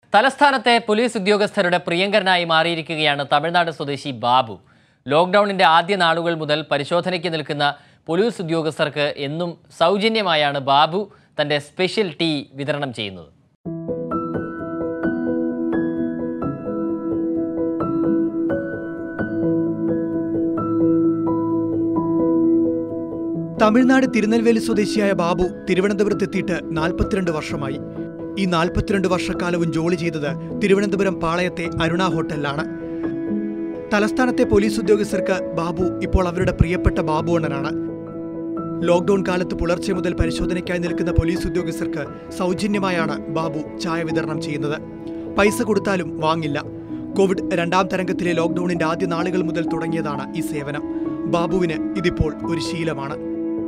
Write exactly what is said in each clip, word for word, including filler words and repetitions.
തലസ്ഥാനത്തെ പോലീസ് ഉദ്യോഗസ്ഥരുടെ പ്രിയങ്കരനായി മാറിയിരിക്കുകയാണ് തമിഴ്നാട് സ്വദേശി ബാബു. ലോക്ക്ഡൌണിന്റെ ആദ്യ നാളുകൾ മുതൽ പരിശോധനയ്ക്ക് നിൽക്കുന്ന പോലീസ് ഉദ്യോഗസ്ഥർക്ക് എന്നും സൗജന്യമായാണ് ബാബു തന്റെ സ്പെഷ്യൽ ടീ വിതരണം ചെയ്യുന്നത്. തമിഴ്നാട് തിരുനെൽവേലി സ്വദേശിയായ ബാബു തിരുവനന്തപുരത്ത് എത്തിയിട്ട് നാൽപ്പത്തിരണ്ട് വർഷമായി. ഈ നാൽപ്പത്തിരണ്ട് വർഷക്കാലവും ജോലി ചെയ്തത് തിരുവനന്തപുരം പാളയത്തെ അരുണ ഹോട്ടലിലാണ്. തലസ്ഥാനത്തെ പോലീസ് ഉദ്യോഗസ്ഥർക്ക് ബാബു ഇപ്പോൾ അവരുടെ പ്രിയപ്പെട്ട ബാബുവണ്ണനാണ്. ലോക്ക്ഡൌൺ കാലത്ത് പുലർച്ചെ മുതൽ പരിശോധനയ്ക്കായി നിൽക്കുന്ന പോലീസ് ഉദ്യോഗസ്ഥർക്ക് സൗജന്യമായാണ് ബാബു ചായ വിതരണം ചെയ്യുന്നത്. പൈസ കൊടുത്താലും വാങ്ങില്ല. കോവിഡ് രണ്ടാം തരംഗത്തിലെ ലോക്ക്ഡൌണിന്റെ ആദ്യ നാളുകൾ മുതൽ തുടങ്ങിയതാണ് ഈ സേവനം. ബാബുവിന് ഇതിപ്പോൾ ഒരു ശീലമാണ്.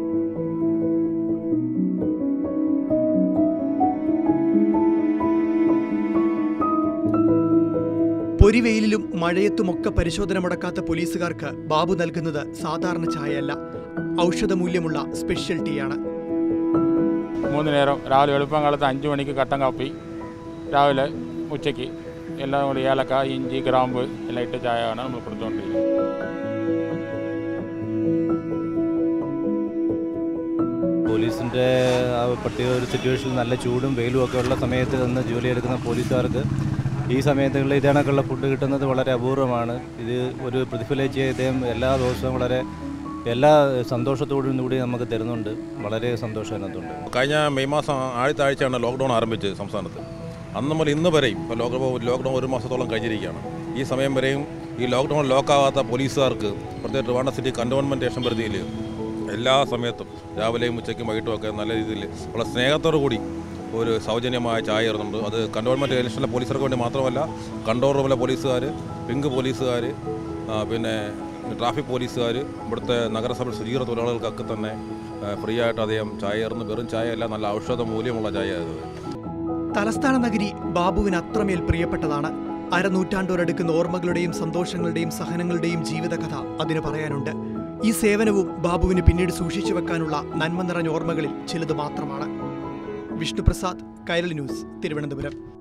പൊരിവെയിലും മഴയത്തുമൊക്കെ പരിശോധന മുടക്കാത്ത പോലീസുകാർക്ക് ബാബു നൽകുന്നത് സാധാരണ ചായയല്ല, ഔഷധമൂല്യമുള്ള സ്പെഷ്യൽ ടീയാണ്. മൂന്ന് നേരം രാവിലെ വെളുപ്പം കാലത്ത് അഞ്ച് മണിക്ക് കട്ടൻ കാപ്പി, രാവിലെ ഉച്ചയ്ക്ക് എല്ലാം കൂടി ഏലക്ക, ഇഞ്ചി, ഗ്രാമ്പ് എല്ലാം ഇട്ട് ചായയാണ് നമ്മൾ കൊടുത്തുകൊണ്ടിരിക്കുന്നത്. പോലീസിൻ്റെ ആ പ്രത്യേക ഒരു സിറ്റുവേഷനിൽ നല്ല ചൂടും വെയിലും ഒക്കെ ഉള്ള സമയത്ത് നിന്ന് ജോലിയെടുക്കുന്ന പോലീസുകാർക്ക് ഈ സമയത്തുകളിൽ ഇതേണക്കുള്ള ഫുഡ് കിട്ടുന്നത് വളരെ അപൂർവമാണ്. ഇത് ഒരു പ്രതിഫലിച്ച് ഇദ്ദേഹം എല്ലാ ദിവസവും വളരെ എല്ലാ സന്തോഷത്തോടും കൂടി നമുക്ക് തരുന്നുണ്ട്. വളരെ സന്തോഷം അതിനകത്തുണ്ട്. കഴിഞ്ഞ മെയ് മാസം ആദ്യത്തെ ആഴ്ചയാണ് ലോക്ക്ഡൗൺ ആരംഭിച്ചത് സംസ്ഥാനത്ത്. അന്ന് മുതൽ ഇന്ന് വരെയും ഇപ്പോൾ ലോക്ക് ലോക്ക്ഡൗൺ ഒരു മാസത്തോളം കഴിഞ്ഞിരിക്കുകയാണ്. ഈ സമയം വരെയും ഈ ലോക്ക്ഡൗൺ ലോക്കാവാത്ത പോലീസുകാർക്ക് പ്രത്യേകിച്ച് ട്രിവാൻഡ്രം സിറ്റി കണ്ടോൺമെൻറ്റ് സ്റ്റേഷൻ പരിധിയിൽ എല്ലാ സമയത്തും രാവിലെയും ഉച്ചയ്ക്കും വൈകിട്ടും ഒക്കെ നല്ല രീതിയിൽ വളരെ സ്നേഹത്തോടു കൂടി ഒരു സൗജന്യമായ ചായ ഇറുന്നുണ്ട്. അത് കണ്ടോൺമെൻറ്റ് ഇലക്ഷനിലെ പോലീസുകാർക്ക് വേണ്ടി മാത്രമല്ല, കൺട്രോൾ റൂമിലെ പോലീസുകാർ, പിങ്ക് പോലീസുകാർ, പിന്നെ ട്രാഫിക് പോലീസുകാർ, ഇവിടുത്തെ നഗരസഭ ശുചീകരണ തൊഴിലാളികൾക്കൊക്കെ തന്നെ ഫ്രീ ആയിട്ട് അദ്ദേഹം ചായ ഇറുന്നു. വെറും ചായയല്ല, നല്ല ഔഷധ മൂല്യമുള്ള ചായ ആയത്. തലസ്ഥാന നഗരി ബാബുവിന് അത്രമേൽ പ്രിയപ്പെട്ടതാണ്. അരനൂറ്റാണ്ടോരടുക്കുന്ന ഓർമ്മകളുടെയും സന്തോഷങ്ങളുടെയും സഹനങ്ങളുടെയും ജീവിതകഥ അതിന് പറയാനുണ്ട്. ഈ സേവനവും ബാബുവിന് പിന്നീട് സൂക്ഷിച്ചു വെക്കാനുള്ള നന്മ നിറഞ്ഞ ഓർമ്മകളിൽ ചിലത് മാത്രമാണ്. വിഷ്ണുപ്രസാദ്, കൈരളി ന്യൂസ്, തിരുവനന്തപുരം.